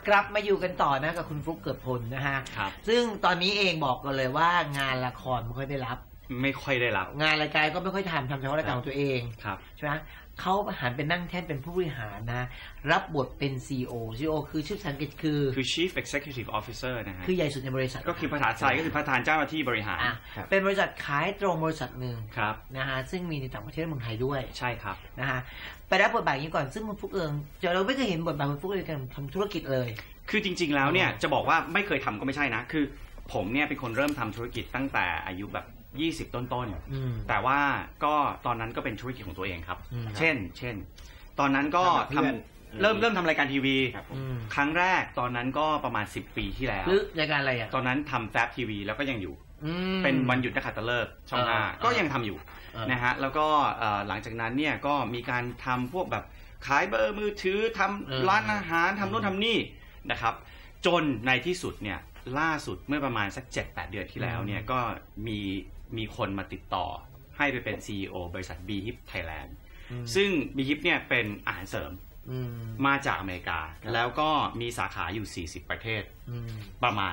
กลับมาอยู่กันต่อนะกับคุณฟลุ๊กเกิดผลนะฮะซึ่งตอนนี้เองบอกกันเลยว่างานละครไม่ค่อยได้รับงานรายการก็ไม่ค่อยทำเฉพาะรายการของตัวเองใช่ไหมเขาหันเป็นนั่งแท่นเป็นผู้บริหารนะรับบทเป็น CEO คือชื่อภาษาอังกฤษคือ Chief Executive Officer นะฮะคือใหญ่สุดในบริษัทก็คือภาษาไทยก็คือประธานเจ้าหน้าที่บริหารเป็นบริษัทขายตรงบริษัทหนึ่งนะฮะซึ่งมีในต่างประเทศเมืองไทยด้วยใช่ครับนะฮะไปรับบทบาทนี้ก่อนซึ่งคุณฟลุ๊กเราไม่เคยเห็นบทบาทคุณฟลุ๊กในการทำธุรกิจเลยคือจริงๆแล้วเนี่ยจะบอกว่าไม่เคยทำก็ไม่ใช่นะคือผมเนี่ยเป็นคนเริ่มทำธุรกิจตั้งแต่อายุแบบ20ต้นๆแต่ว่าก็ตอนนั้นก็เป็นธุรกิจของตัวเองครับเช่นตอนนั้นก็เริ่มทำรายการทีวีครั้งแรกตอนนั้นก็ประมาณ10 ปีที่แล้วรายการอะไรอ่ะตอนนั้นทำแฟบทีวีแล้วก็ยังอยู่เป็นวันหยุดนักขัตฤกษ์ช่อง5ก็ยังทำอยู่นะฮะแล้วก็หลังจากนั้นเนี่ยก็มีการทำพวกแบบขายเบอร์มือถือทำร้านอาหารทำโน่นทำนี่นะครับจนในที่สุดเนี่ยล่าสุดเมื่อประมาณสัก 7-8 เดือนที่แล้วเนี่ยก็มีคนมาติดต่อให้ไปเป็น CEO บริษัท BHIP Thailand ซึ่ง BHIP เนี่ยเป็นอาหารเสริมมาจากอเมริกาแล้วก็มีสาขาอยู่40ประเทศประมาณ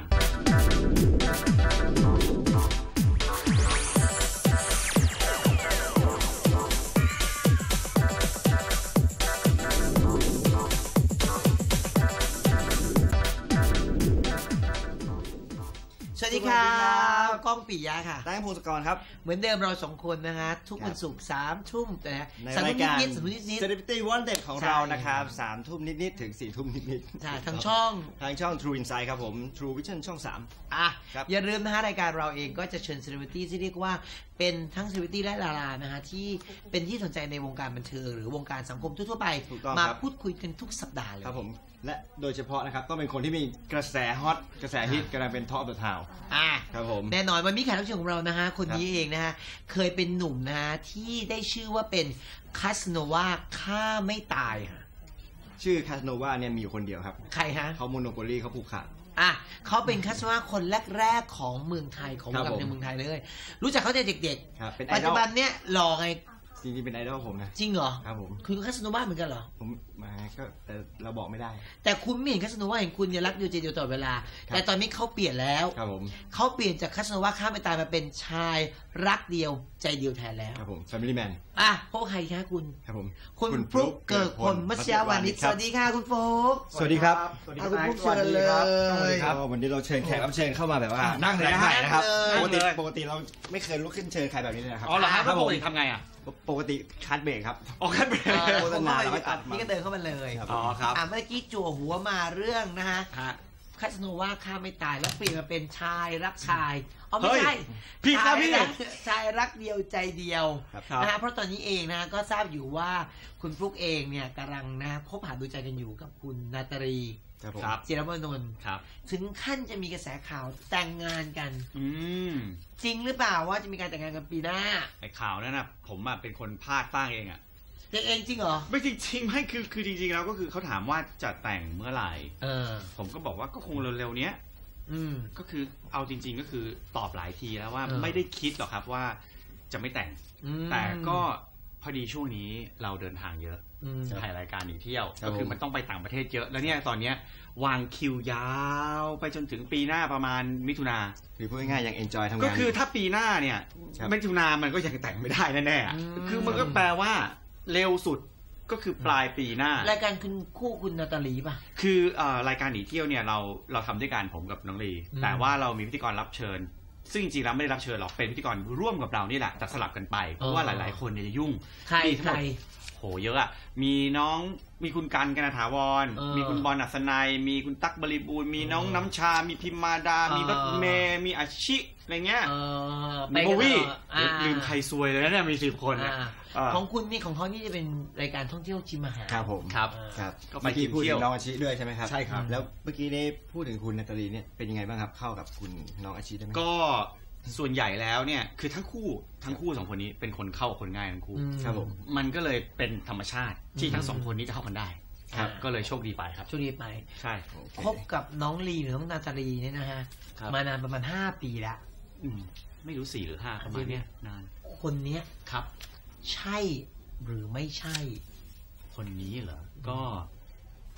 สวัสดีครับก้องปิยะค่ะได้พงศกรครับเหมือนเดิมเรา2 คนนะฮะทุกวันศุกร์3 ทุ่มแต่ในรายการ Celebrity Wanted ของเรานะครับ3 ทุ่มนิดๆถึง4 ทุ่มนิดๆใช่ทางช่อง True Insight ครับผม True Vision ช่อง3 อย่าลืมนะฮะรายการเราเองก็จะเชิญ Celebrity ที่เรียกว่าเป็นทั้ง Celebrity และดารานะฮะที่เป็นที่สนใจในวงการบันเทิงหรือวงการสังคมทั่วๆไปมาพูดคุยกันทุกสัปดาห์เลยครับผมและโดยเฉพาะนะครับต้องเป็นคนที่มีกระแสฮอตกระแสฮิตกำลังเป็นท็อปเดอะทาวน์ครับผมแน่นอนวันนี้แขกรับเชิญของเรานะฮะคนนี้เองนะฮะเคยเป็นหนุ่มนะฮะที่ได้ชื่อว่าเป็นคาสโนวาฆ่าไม่ตายค่ะชื่อคาสโนวาเนี่ยมีอยู่คนเดียวครับใครฮะเขาโมโนโปลีเขาผูกขาดเขาเป็นคาสโนวาคนแรกๆของเมืองไทยของในเมืองไทยเลยรู้จักเขาแต่เด็กๆปัจจุบันเนี่ยหล่อไงจริงๆเป็นไอดอลผมนะจริงเหรอครับผมคุณคาสโนวาเหมือนกันเหรอผมมาก็แต่เราบอกไม่ได้แต่คุณไม่เห็นคาสโนวาเห็นคุณเนี่ยรักเดียวใจเดียวตลอดเวลาแต่ตอนนี้เขาเปลี่ยนแล้วครับผมเขาเปลี่ยนจากคาสโนวาฆ่าไม่ตายมาเป็นชายรักเดียวใจเดียวแทนแล้วครับผม Family Man พวกใครคะคุณครับผมคุณฟลุ๊กเกิดผลมัชยาวานิชสวัสดีค่ะคุณฟลุ๊กสวัสดีครับคุณฟลุ๊กเชิญเลยวันนี้เราเชิญแขกรับเชิญเข้ามาแบบว่านั่งเลยนะครับปกติเราไม่เคยลุกขึ้นเชิญใครแบบนี้เลยนะครับอ๋อเหรอครับปกติทำไงปกติคัดเบรกครับคัดเบรกโฆษณาแล้วก็ตัดนี่ก็เดินเข้ามาเลยอ๋อครับเมื่อกี้จั่วหัวมาเรื่องนะฮะคาสโนวาฆ่าไม่ตายแล้วเปลี่ยนมาเป็นชายรักชายไม่ใช่ผิดนะพี่ชายรักเดียวใจเดียวนะฮะเพราะตอนนี้เองนะก็ทราบอยู่ว่าคุณฟลุ๊กเองเนี่ยกำลังนะคบหาดูใจกันอยู่กับคุณนาตาลีจิรวนนท์ถึงขั้นจะมีกระแสข่าวแต่งงานกันจริงหรือเปล่าว่าจะมีการแต่งงานกันปีหน้าไอ้ข่าวนั่นนะผมเป็นคนพาดตั้งเองเองจริงเหรอไม่จริงๆไม่คือจริงๆแล้วก็คือเขาถามว่าจะแต่งเมื่อไหร่ผมก็บอกว่าก็คงเร็วๆเนี้ยก็คือเอาจริงๆก็คือตอบหลายทีแล้วว่าไม่ได้คิดหรอกครับว่าจะไม่แต่งแต่ก็พอดีช่วงนี้เราเดินทางเยอะถ่ายรายการหนีเที่ยวก็คือมันต้องไปต่างประเทศเยอะแล้วเนี่ยตอนเนี้ยวางคิวยาวไปจนถึงปีหน้าประมาณมิถุนาหรือพูดง่ายๆยังเอนจอยทำงานก็คือถ้าปีหน้าเนี่ยมิถุนามันก็ยังแต่งไม่ได้แน่ๆคือมันก็แปลว่าเร็วสุดก็คือปลายปีหน้ารายการคุณนาตาลีป่ะคือรายการหนีเที่ยวเนี่ยเราทำด้วยกันผมกับน้องลีแต่ว่าเรามีพิธีกรรับเชิญซึ่งจริงๆแล้วไม่ได้รับเชิญหรอกเป็นพิธีกรร่วมกับเรานี่แหละแต่สลับกันไปเพราะว่าหลายๆคนเนี่ยจะยุ่งใครโหเยอะมีคุณกันกนถาวรมีคุณบอลอัศนัยมีคุณตั๊กบริบูรณ์มีน้องน้ำชามีพิมมาดามีรถเมย์มีอาชิอะไรเงี้ยมีโบวี่ลืมใครซวยเลยนะเนี่ยมี10 คนของคุณนี่ของเขานี่จะเป็นรายการท่องเที่ยวชิมอาหารครับผมครับก็ไปกินเที่ยวน้องอาชิด้วยใช่ไหมครับใช่ครับแล้วเมื่อกี้นี้พูดถึงคุณนาตาลีเนี่ยเป็นยังไงบ้างครับเข้ากับคุณน้องอาชิได้ไหมก็ส่วนใหญ่แล้วเนี่ยคือทั้งคู่2 คนนี้เป็นคนเข้าคนง่ายทั้งคู่ครับผมมันก็เลยเป็นธรรมชาติที่ทั้ง2 คนนี้จะเข้ากันได้ก็เลยโชคดีไปครับโชคดีไปใช่คบกับน้องลีหรือน้องนาตาลีเนี่ยนะฮะมานานประมาณ5 ปีแล้วไม่รู้4 หรือ 5ประมาณนี้นานคนเนี้ยครับใช่หรือไม่ใช่คนนี้เหรอก็ถ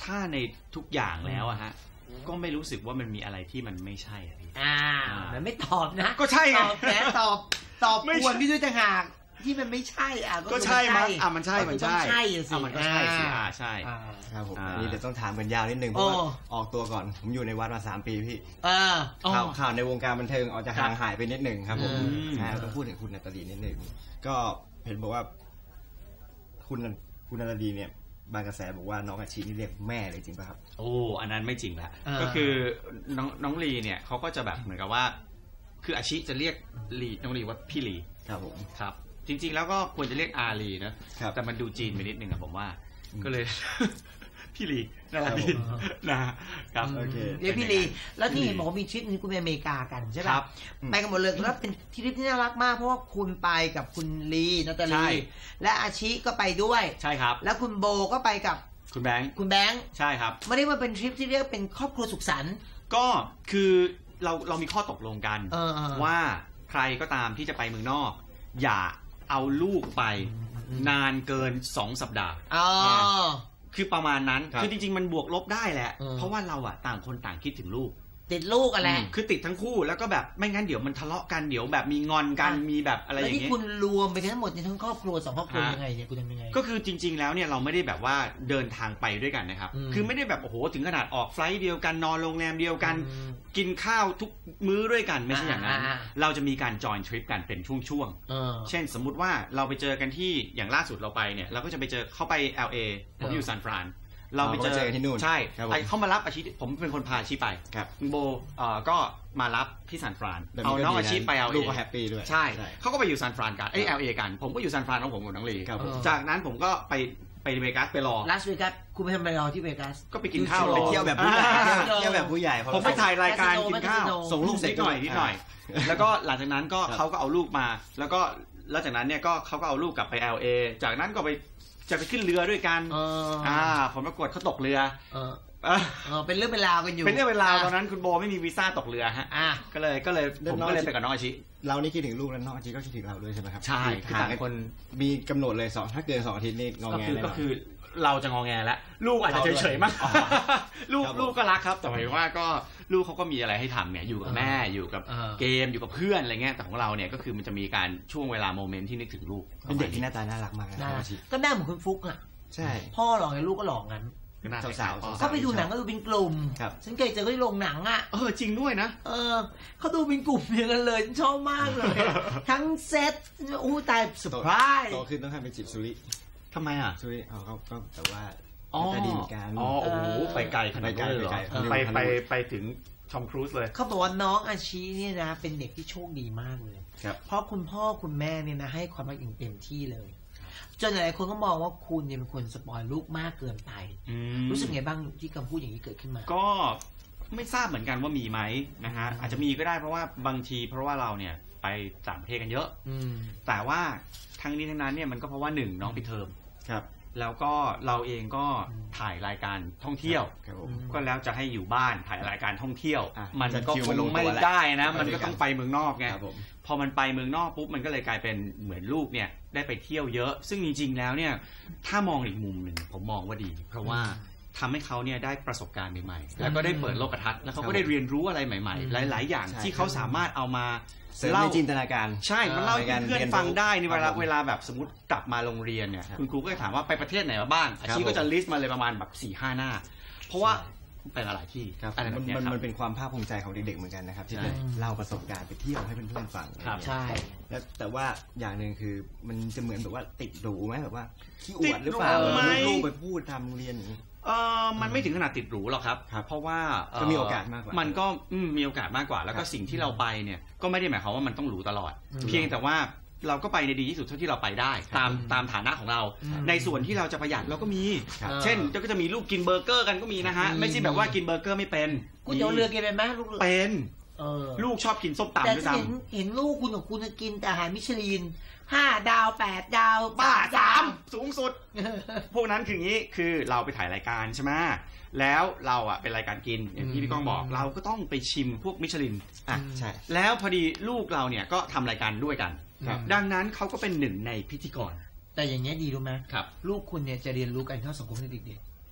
ถ้าในทุกอย่างแล้วอะฮะก็ไม่รู้สึกว่ามันมีอะไรที่มันไม่ใช่อะพี่มันไม่ตอบนะก็ใช่ไงตอบกวนพี่ด้วยต่างหากที่มันไม่ใช่ก็ใช่มั้งมันใช่มันใช่สิมันก็ใช่สิใช่ครับผมอันนี้เดี๋ยวต้องถามกันยาวนิดนึงเพราะว่าออกตัวก่อนผมอยู่ในวัดมา3 ปีพี่ข่าวในวงการบันเทิงอาจจะห่างหายไปนิดนึงครับผมต้องพูดถึงคุณนาตาลีนิดนึงก็เห็นบอกว่าคุณนาตาลีเนี่ยบางกระแสบอกว่าน้องอาชีนี่เรียกแม่เลยจริงป่ะครับโอ้อันนั้นไม่จริงละก็คือน้องลีเนี่ยเขาก็จะแบบเหมือนกับว่าคืออาชีจะเรียกลีน้องลีว่าพี่ลีครับผมครับจริงๆแล้วก็ควรจะเรียกอาลีนะแต่มันดูจีนไปนิดนึงอะผมว่าก็เลยพี่ลีน่ารักดีนะครับโอเคเรียกพี่ลีแล้วที่เห็นบอกว่ามีทริปนี้คุณไปอเมริกากันใช่ป่ะไปกันหมดเลยแล้วเป็นทริปที่น่ารักมากเพราะว่าคุณไปกับคุณลีนาตาลีและอาชิก็ไปด้วยใช่ครับแล้วคุณโบก็ไปกับคุณแบงค์ใช่ครับไม่ได้มาเป็นทริปที่เรียกเป็นครอบครัวสุขสันต์ก็คือเรามีข้อตกลงกันว่าใครก็ตามที่จะไปเมืองนอกอย่าเอาลูกไปนานเกิน2 สัปดาห์คือประมาณนั้นคือจริงๆมันบวกลบได้แหละเพราะว่าเราอะต่างคนต่างคิดถึงลูกติดลูกอะไรคือติดทั้งคู่แล้วก็แบบไม่งั้นเดี๋ยวมันทะเลาะกันเดี๋ยวแบบมีงอนกันมีแบบอะไรอย่างเงี้ยแล้วที่คุณรวมไปทั้งหมดในทั้งครอบครัว2 ครอบครัวยังไงเนี่ยคุณทำยังไงก็คือจริงๆแล้วเนี่ยเราไม่ได้แบบว่าเดินทางไปด้วยกันนะครับคือไม่ได้แบบโอ้โหถึงขนาดออกไฟล์เดียวกันนอนโรงแรมเดียวกันกินข้าวทุกมื้อด้วยกันไม่ใช่อย่างนั้นเราจะมีการจอยทริปกันเป็นช่วงๆเช่นสมมุติว่าเราไปเจอกันที่อย่างล่าสุดเราไปเนี่ยเราก็จะไปเจอเข้าไป LA ผมอยู่ซานฟรานเราไปเจอที่นู่นใช่เขามารับอาชีผมเป็นคนพาอาชีไปโบก็มารับที่ซานฟรานเอาน้องอาชีไปเอาลูกก็แฮปปี้ด้วยใช่เขาก็ไปอยู่ซานฟรานกันLA กันผมก็อยู่ซานฟรานของผมกับน้องลีจากนั้นผมก็ไปเวกัสไปรอลาสเวกัสคุณไปทำอะไรรอที่เวกัสก็ไปกินข้าวรอไปเที่ยวแบบผู้ใหญ่เที่ยวแบบผู้ใหญ่ผมไปถ่ายรายการกินข้าวส่งลูกนิดหน่อยแล้วก็หลังจากนั้นก็เขาก็เอาลูกมาแล้วจากนั้นเนี่ยก็เขาก็เอาลูกกลับไป LA จากนั้นก็จะไปขึ้นเรือด้วยกันผลปรากฏเขาตกเรือเป็นเรื่องเป็นราวกันอยู่เป็นเรื่องเป็นราวตอนนั้นคุณโบไม่มีวีซ่าตกเรือฮะก็เลยผมก็เลยไปกับน้องอาชิเรานี่คิดถึงลูกแล้วน้องอาชิก็คิดถึงเราด้วยใช่ไหมครับใช่คือต่างคนมีกำหนดเลยถ้าเกิน2 อาทิตย์นี่งอแงเลยก็คือเราจะงอแงแล้วลูกอาจจะเฉยๆมากลูกก็รักครับแต่หมายว่าก็ลูกเขาก็มีอะไรให้ทำเนี่ยอยู่กับแม่อยู่กับเกมอยู่กับเพื่อนอะไรเงี้ยแต่ของเราเนี่ยก็คือมันจะมีการช่วงเวลาโมเมนต์ที่นึกถึงลูกเป็นเด็กที่หน้าตาน่ารักมากนะก็หน้าเหมือนคุณฟุกอ่ะใช่พ่อหล่อไงลูกก็หล่องั้นสาวเขาไปดูหนังก็ดูเป็นกลุ่มฉันเคยเจอเขาที่โรงหนังอ่ะจริงด้วยนะเขาดูเป็นกลุ่มอย่างนั้นเลยชอบมากเลยทั้งเซตตายเซอร์ไพรส์โตขึ้นต้องให้เป็นจิบสุริทำไมอ่ะสุริเขาก็แต่ว่าแต่ดีเหมือนกันโอ้โหไปไกลขนาดนั้นเลยเหรอไปถึงทอมครูซเลยเขาบอกว่าน้องอาชีเนี่ยนะเป็นเด็กที่โชคดีมากเลยเพราะคุณพ่อคุณแม่เนี่ยนะให้ความรักอย่างเต็มที่เลยจนหลายคนก็มองว่าคุณเนี่ยเป็นคนสปอยลูกมากเกินไปรู้สึกไงบ้างที่คำพูดอย่างนี้เกิดขึ้นมาก็ไม่ทราบเหมือนกันว่ามีไหมนะฮะอาจจะมีก็ได้เพราะว่าบางทีเพราะว่าเราเนี่ยไปต่างประเทศกันเยอะแต่ว่าทั้งนี้ทั้งนั้นเนี่ยมันก็เพราะว่า1น้องปิดเทอมครับแล้วก็เราเองก็ถ่ายรายการท่องเที่ยวก็แล้วจะให้อยู่บ้านถ่ายรายการท่องเที่ยวมันก็คงไม่ได้นะมันก็ต้องไปเมืองนอกไงพอมันไปเมืองนอกปุ๊บมันก็เลยกลายเป็นเหมือนลูกเนี่ยได้ไปเที่ยวเยอะซึ่งจริงๆแล้วเนี่ยถ้ามองอีกมุมหนึ่งผมมองว่าดีเพราะว่าทำให้เขาเนี่ยได้ประสบการณ์ใหม่ๆแล้วก็ได้เปิดโลกทัศน์แล้วเขาก็ได้เรียนรู้อะไรใหม่ๆหลายๆอย่างที่เขาสามารถเอามาเล่าจินตนาการใช่มันเล่าให้เพื่อนฟังได้ในเวลาแบบสมมติกลับมาโรงเรียนเนี่ยคุณครูก็จะถามว่าไปประเทศไหนมาบ้างอาชีพก็จะลิสต์มาเลยประมาณแบบ 4-5 หน้าเพราะว่าไปหลายที่มันเป็นความภาคภูมิใจของเด็กๆเหมือนกันนะครับที่ได้เล่าประสบการณ์ไปเที่ยวให้เพื่อนๆฟังใช่แล้วแต่ว่าอย่างนึงคือมันจะเหมือนแบบว่าติดหรูไหมแบบว่าขี้อวดหรือเปล่าลูกไปพูดทำโรงเรียนมันไม่ถึงขนาดติดหรูหรอกครับเพราะว่าก็มีโอกาสมากกว่ามันก็มีโอกาสมากกว่าแล้วก็สิ่งที่เราไปเนี่ยก็ไม่ได้หมายความว่ามันต้องหรูตลอดเพียงแต่ว่าเราก็ไปในดีที่สุดเท่าที่เราไปได้ตามฐานะของเราในส่วนที่เราจะประหยัดเราก็มีเช่นก็จะมีลูกกินเบอร์เกอร์กันก็มีนะฮะไม่ใช่แบบว่ากินเบอร์เกอร์ไม่เป็นก๋วยเตี๋ยวเรือกินเป็นไหมลูกเป็นลูกชอบกินส้มตำด้วยซ้ำเห็นลูกคุณกับคุณกินแต่อาหารมิชลิน5 ดาว8 ดาวบ้า3สูงสุดพวกนั้นคืออย่างนี้คือเราไปถ่ายรายการใช่ไหมแล้วเราอ่ะเป็นรายการกินอย่างที่พี่ก้องบอกเราก็ต้องไปชิมพวกมิชลินใช่แล้วพอดีลูกเราเนี่ยก็ทำรายการด้วยกันดังนั้นเขาก็เป็นหนึ่งในพิธีกรแต่อย่างเงี้ยดีรู้ไหมครับลูกคุณเนี่ยจะเรียนรู้การเข้าสังคมในเด็ก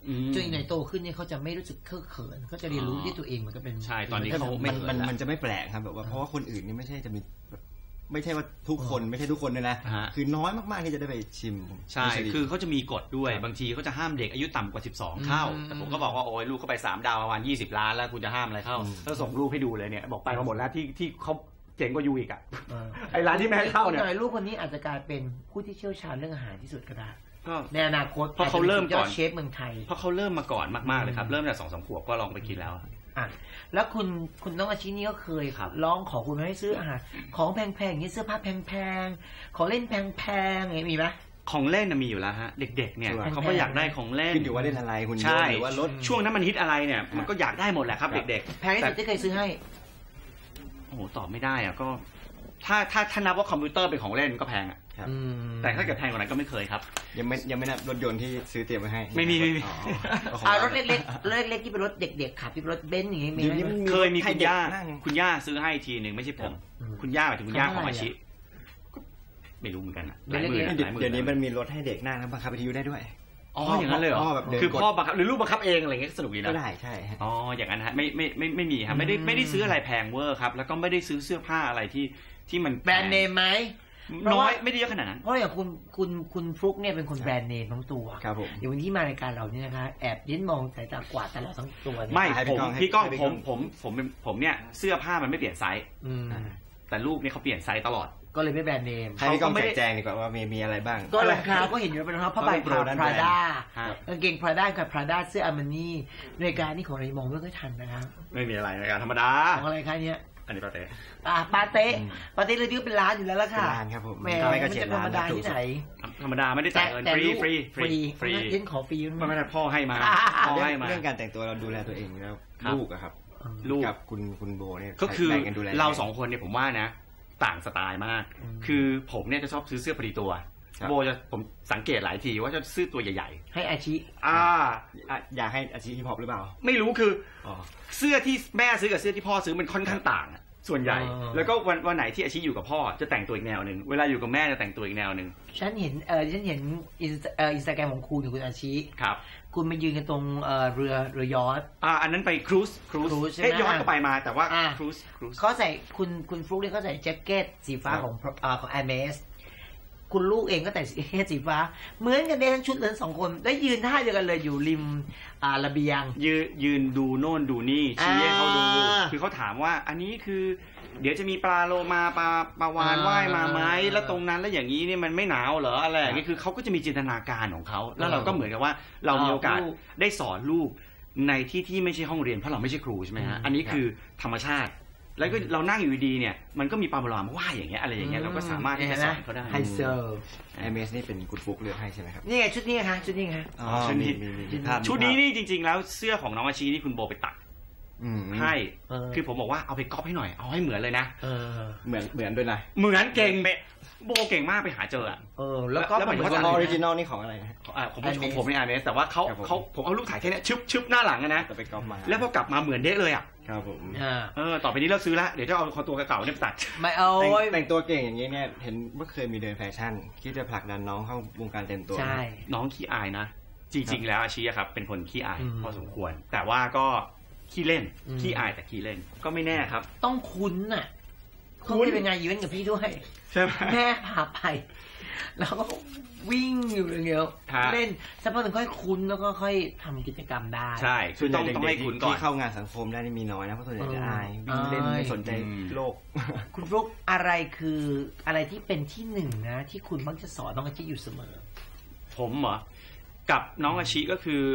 จนอีกหน่อยโตขึ้นเนี่ยเขาจะไม่รู้สึกเคอะเขินเขาจะเรียนรู้ที่ตัวเองมันก็เป็นใช่ตอนนี้เขามันจะไม่แปลกครับแบบว่าเพราะว่าคนอื่นนี่ไม่ใช่จะมีไม่ใช่ว่าทุกคนไม่ใช่ทุกคนเลยนะคือน้อยมากๆที่จะได้ไปชิมใช่คือเขาจะมีกฎด้วยบางทีเขาจะห้ามเด็กอายุต่ำกว่า12เข้าแต่ผมก็บอกว่าโอ้ยลูกเขาไป3 ดาวประมาณ20 ล้านแล้วคุณจะห้ามอะไรเข้าแล้วส่งลูกให้ดูเลยเนี่ยบอกไปมาหมดแล้วที่เขาเจ๋งกว่ายูอีกอ่ะไอ้ร้านที่แม่ให้เข้าเนี่ยลูกคนนี้อาจจะกลายเป็นผู้ที่เชี่ยวชาญเรื่องอาหารที่สุดก็ได้ในอนาคตเพราะเขาเริ่มก่อนเชฟเมืองไทยเพราะเขาเริ่มมาก่อนมากๆเลยครับเริ่มแต่2-3 ขวบก็ลองไปกินแล้วแล้วคุณน้องอาชินี่ก็เคยร้องขอคุณให้ซื้ออาหารของแพงๆอย่างนี้เสื้อผ้าแพงๆของเล่นแพงๆอย่างนี้มีไหมของเล่นมีอยู่แล้วฮะเด็กๆเนี่ยเขาก็อยากได้ของเล่นขึ้นอยู่ว่าเล่นอะไรคุณใช่หรือว่ารถช่วงนั้นมันฮิตอะไรเนี่ยมันก็อยากได้หมดแหละครับเด็กๆแพงที่สุดที่เคยซื้อให้โอ้โหตอบไม่ได้อ่ะก็ถ้านับว่าคอมพิวเตอร์เป็นของเล่นก็แพงอ่ะแต่ถ้าเกิดแพงกว่านั้นก็ไม่เคยครับยังไม่นับรถยนต์ที่ซื้อเตรียมไว้ให้ไม่มีรถเล็กๆที่เป็นรถเด็กๆขับที่เป็นรถเบนซ์อย่างงี้มีเคยมีคุณย่าซื้อให้ทีหนึ่งไม่ใช่ผมคุณย่าหมายถึงคุณย่าของอาชิไม่รู้เหมือนกันหลายหมื่นเดี๋ยวนี้มันมีรถให้เด็กนั่งบังคับวิทยุได้ด้วยอ๋ออย่างนั้นเลยเหรอคือพ่อบังคับหรือลูกบังคับเองอะไรเงี้ยสนุกดีนะก็ได้ใช่อ๋ออย่างนั้นฮะไม่มีครับไม่ได้ซื้ออะไรแพงเวอร์ครับแล้วก็ไม่ได้ซื้อเสื้อผ้าอะไรที่มันแบรนด์เนมไหมน้อยไม่ได้เยอะขนาดนั้นเพราะอย่างคุณฟลุกเนี่ยเป็นคนแบรนด์เนมทั้งตัวครับผมอย่างวันที่มารายการเราเนี่ยนะคะแอบยิ้มมองสายตากวาดตลอดทั้งตัวไม่พี่ก้องผมเนี่ยเสื้อผ้ามันไม่เปลี่ยนไซส์แต่ลูกเนี่ยเขาเปลี่ยนไซส์ตลอดก็เลยไม่แบรนด์เนมให้พี่ก้องแจกดีกว่าว่ามีอะไรบ้างก็รองเท้าก็เห็นอยู่เป็นรองเท้าผ้าใบพราด้ากางเกงพราด้ากับพราด้าเสื้ออาร์มานี่รายการนี้ของเรามองไม่ค่อยทันนะครับไม่มีอะไรรายการธรรมดาของอะไรคะเนี่ยอันนี้ปาเต้ปาเต้เลยที่เป็นร้านอยู่แล้วล่ะค่ะร้านครับผมไม่ก็จะธรรมดาที่ไหนธรรมดาไม่ได้จ่ายเงินฟรียื่นขอฟรีไม่ได้พ่อให้มาเรื่องการแต่งตัวเราดูแลตัวเองแล้วลูกอะครับลูกกับคุณโบเนี่ยก็คือเรา2 คนเนี่ยผมว่านะต่างสไตล์มากคือผมเนี่ยจะชอบซื้อเสื้อพอดีตัวโบจะผมสังเกตหลายทีว่าจะซื้อตัวใหญ่ๆให้อาชิอยากให้อาชิฮิปฮอปหรือเปล่าไม่รู้คือเสื้อที่แม่ซื้อกับเสื้อที่พ่อซื้อมันค่อนข้างต่างส่วนใหญ่แล้วก็วันไหนที่อาชิอยู่กับพ่อจะแต่งตัวอีกแนวนึงเวลาอยู่กับแม่จะแต่งตัวอีกแนวนึงฉันเห็นอินสตาแกรมของคุณอาชิครับคุณมายืนกันตรงเรือยอชต์อันนั้นไปครูซยอชต์ก็ไปมาแต่ว่าครูซเขาใส่คุณฟลุ๊กเนี่ยเขาใส่แจ็คเก็ตสีฟ้าของHermesคุณลูกเองก็แต่งสีฟ้าเหมือนกันได้ทั้งชุดเลย2 คนได้ยืนท่าเดียวกันเลยอยู่ริมระเบียงยืนดูโน่นดูนี่ชี้ให้เขาดูคือเขาถามว่าอันนี้คือเดี๋ยวจะมีปลาโลมาปลาวาฬว่ายมาไหมแล้วตรงนั้นแล้วอย่างนี้เนี่ยมันไม่หนาวเหรออะไรอย่างนี้คือเขาก็จะมีจินตนาการของเขาแล้วเราก็เหมือนกับว่าเรามีโอกาสได้สอนลูกในที่ไม่ใช่ห้องเรียนเพราะเราไม่ใช่ครูใช่ไหมฮะอันนี้คือธรรมชาติแล้วก็เรานั่งอยู่ดีๆเนี่ยมันก็มีปลาโลมาว่ายอย่างเงี้ยอะไรอย่างเงี้ยเราก็สามารถที่จะสอนเขาได้ไฮเซอร์ MS นี่เป็นคุณฟลุ๊กเลือกให้ใช่ไหมครับนี่ไงชุดนี้ค่ะชุดนี้ค่ะชุดนี้นี่จริงๆแล้วเสื้อของน้องอาชีนี่คุณโบไปตัดให้คือผมบอกว่าเอาไปก๊อปให้หน่อยเอาให้เหมือนเลยนะเหมือนด้วยนะเหมือนเก่งโบเก่งมากไปหาเจอแล้วก็เหมือนว่าออริจินอลนี่ของอะไรนะของผมในHermesแต่ว่าผมเอารูปถ่ายแค่นี้ชึบหน้าหลังนะไปก๊อปมาแล้วพอกลับมาเหมือนเด้เลยอ่ะครับผมต่อไปนี้เราซื้อละเดี๋ยวจะเอาตัวเก่าเนี่ยตัดไม่เอาแต่งตัวเก่งอย่างนี้เนี่ยเห็นว่าเคยมีเดินแฟชั่นคิดจะผลักดันน้องเข้าวงการเต็มตัวใช่น้องขี้อายนะจริงๆแล้วอาชีพครับเป็นคนขี้อายพอสมควรแต่ว่าก็ขี้เล่นขี้อายแต่ขี้เล่นก็ไม่แน่ครับต้องคุ้นน่ะคุ้นเป็นไงอีเวนต์กับพี่ด้วยใช่ไหมแม่พาไปแล้วก็วิ่งอยู่อย่างเดียวเล่นสักพักหนึ่งค่อยคุ้นแล้วก็ค่อยทำกิจกรรมได้ใช่คือต้องให้คุ้นก่อนที่เข้างานสังคมได้มีน้อยนะเพราะส่วนใหญ่จะอายวิ่งเล่นไม่สนใจโลกคุณฟลุ๊กอะไรคืออะไรที่เป็นที่1นะที่คุณมักจะสอนน้องอาชิอยู่เสมอผมเหรอกับน้องอาชิก็คือ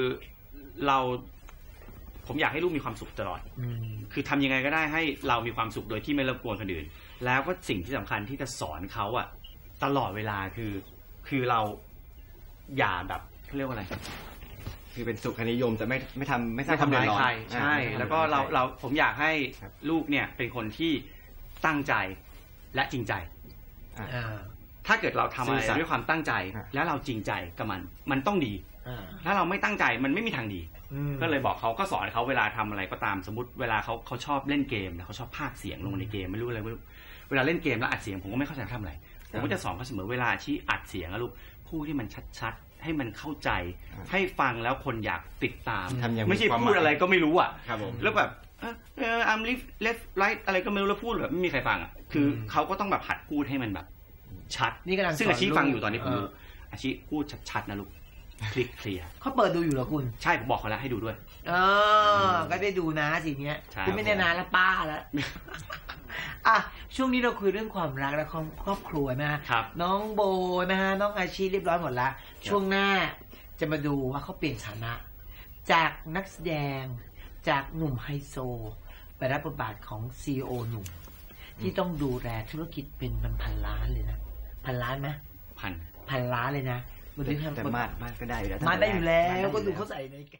ผมอยากให้ลูกมีความสุขตลอดคือทำยังไงก็ได้ให้เรามีความสุขโดยที่ไม่รบกวนคนอื่นแล้วก็สิ่งที่สำคัญที่จะสอนเขาอะตลอดเวลาคือเราอย่าแบบเขาเรียกว่าอะไรคือเป็นสุขนิยมแต่ไม่ทำร้ายใครใช่แล้วก็ผมอยากให้ลูกเนี่ยเป็นคนที่ตั้งใจและจริงใจถ้าเกิดเราทำอะไรด้วยความตั้งใจแล้วเราจริงใจกับมันต้องดีถ้าเราไม่ตั้งใจมันไม่มีทางดีก็เลยบอกเขาก็สอนเขาเวลาทำอะไรก็ตามสมมติเวลาเขาชอบเล่นเกมแล้วเขาชอบพากย์เสียงลงในเกมไม่รู้อะไรเวลาเล่นเกมแล้วอัดเสียงผมก็ไม่เข้าใจทำอะไรผมก็จะสอนเขาเสมอเวลาที่อัดเสียงนะลูกพูดที่มันชัดให้มันเข้าใจให้ฟังแล้วคนอยากติดตามไม่ใช่พูดอะไรก็ไม่รู้อ่ะแล้วแบบleft right อะไรก็ไม่รู้แล้วพูดแบบไม่มีใครฟังอ่ะคือเขาก็ต้องแบบหัดพูดให้มันแบบชัดซึ่งอาชีฟังอยู่ตอนนี้ผมรู้อาชีพูดชัดๆนะลูกคลิกเคลียร์เขาเปิดดูอยู่เหรอคุณใช่ผมบอกเขาแล้วให้ดูด้วยก็ได้ดูนะสิ่งนี้คุณไม่ได้นานแล้วป้าแล้วอ่ะช่วงนี้เราคุยเรื่องความรักและครอบครัวนะน้องโบนะฮะน้องอาชีเรียบร้อยหมดละช่วงหน้าจะมาดูว่าเขาเปลี่ยนฐานะจากนักแสดงจากหนุ่มไฮโซไปรับบทบาทของ CEO หนุ่มที่ต้องดูแลธุรกิจเป็นพันล้านเลยนะพันล้านไหมพันล้านเลยนะแต่มาดก็ได้อยู่แล้วมาได้อยู่แล้วก็ดูเขาใส่ใน